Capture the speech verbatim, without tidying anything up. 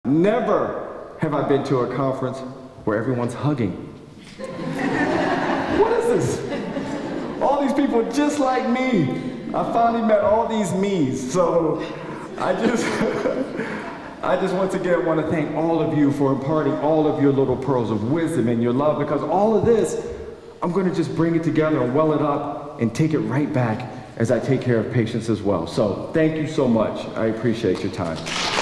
Never have I been to a conference where everyone's hugging. What is this? All these people just like me. I finally met all these me's. So I just, I just once again want to thank all of you for imparting all of your little pearls of wisdom and your love, because all of this, I'm going to just bring it together and well it up and take it right back as I take care of patients as well. So thank you so much. I appreciate your time.